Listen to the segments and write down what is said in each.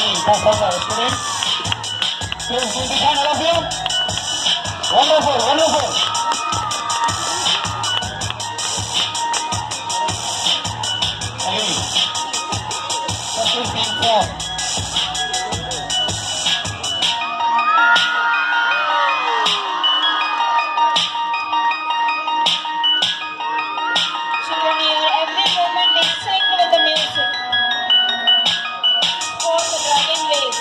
Go further, students. Students, will be kind all of you? Wonderful, wonderful. Okay. What is being formed? Children, your every movement is synced with the music. For the dragon wave.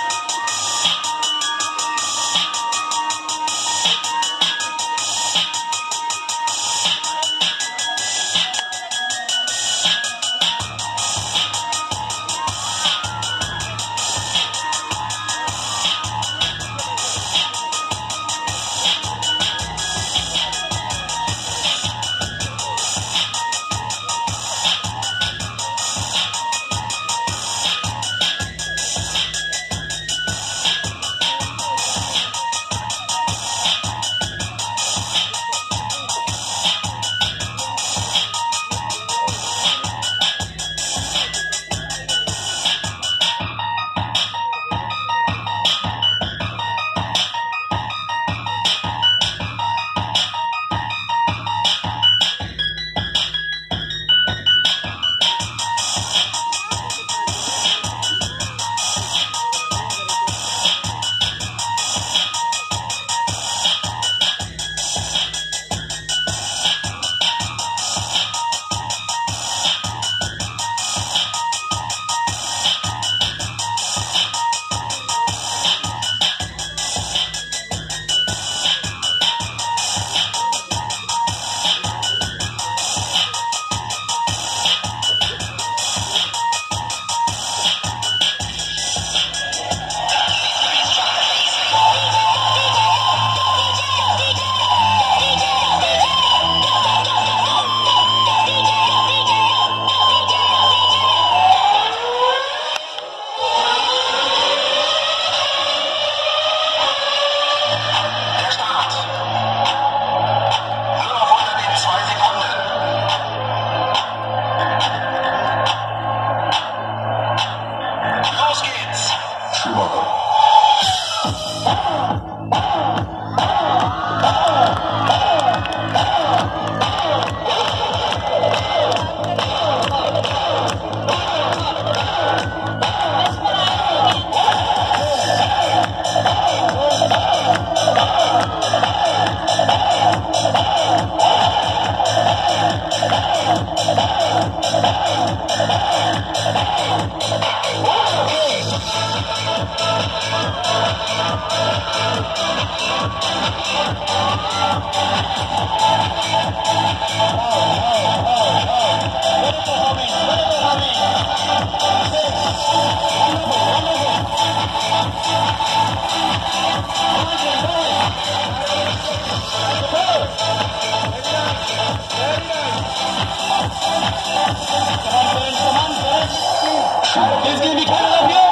Please give me kind of you.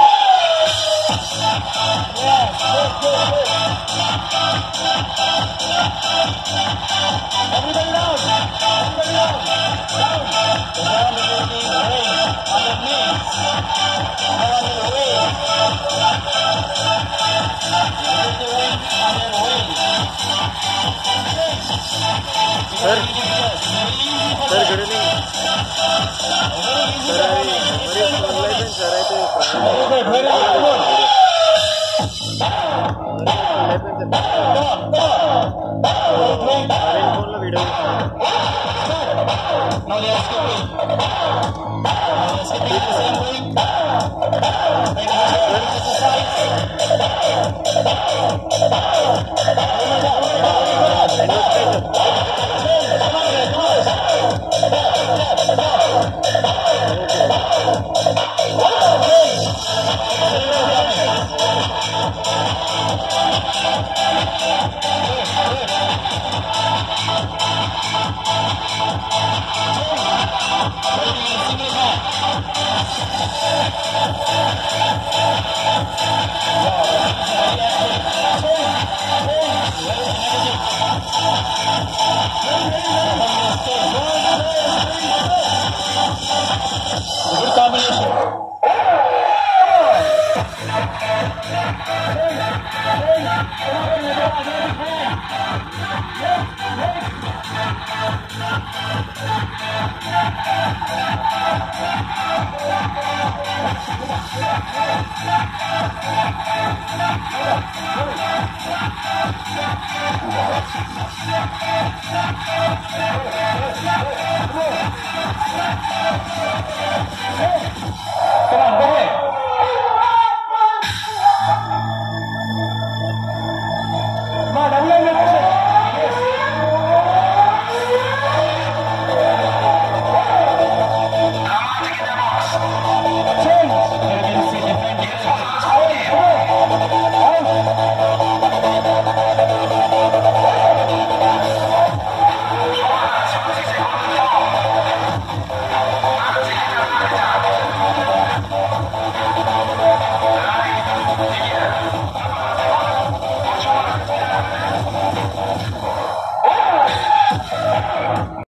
Yes, good. Everybody down. Everybody down. Down. The ground is being raised on your knees. Now on your waist. Raise the weight on your waist. Sir. Sir, good evening. Very easy Sir, for I me. very online sir అయితే Very good. Very good. Phone లో video Now they are skipping. They are skipping the same way. Make a good exercise. Single man. Hey!